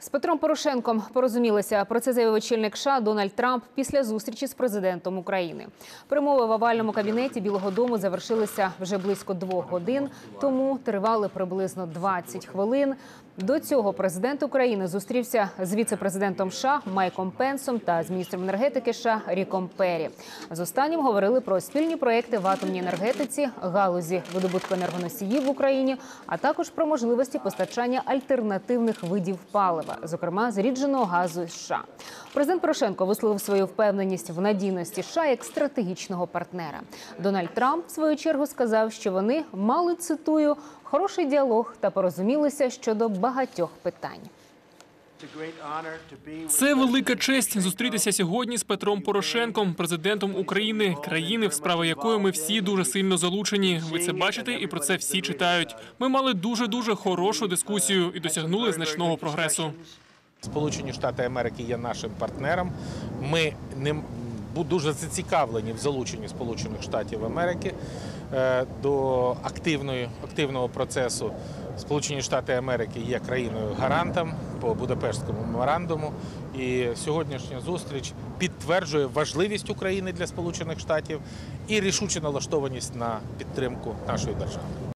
З Петром Порошенком порозумілися. Про це заявив очільник США Дональд Трамп після зустрічі з президентом України. Перемови в овальному кабінеті Білого дому завершилися вже близько 2 годин, тому тривали приблизно 20 хвилин. До цього президент України зустрівся з віце-президентом США Майком Пенсом та з міністром енергетики США Ріком Перрі. З останнім говорили про спільні проекти в атомній енергетиці, галузі видобутку енергоносіїв в Україні, а також про можливості постачання альтернативних видів палива, зокрема зрідженого газу з США. Президент Порошенко висловив свою впевненість в надійності США як стратегічного партнера. Дональд Трамп, в свою чергу, сказав, що вони мали, цитую, «хороший діалог та порозумілися щодо багатьох питань». Це велика честь зустрітися сьогодні з Петром Порошенком, президентом України, країни, в справи якої ми всі дуже сильно залучені. Ви це бачите і про це всі читають. Ми мали дуже хорошу дискусію і досягнули значного прогресу. Сполучені Штати Америки є нашим партнером. Ми дуже зацікавлені в залученні Сполучених Штатів Америки до активного процесу. Сполучені Штати Америки є країною-гарантом по Будапештському меморандуму. І сьогоднішня зустріч підтверджує важливість України для Сполучених Штатів і рішучу налаштованість на підтримку нашої держави.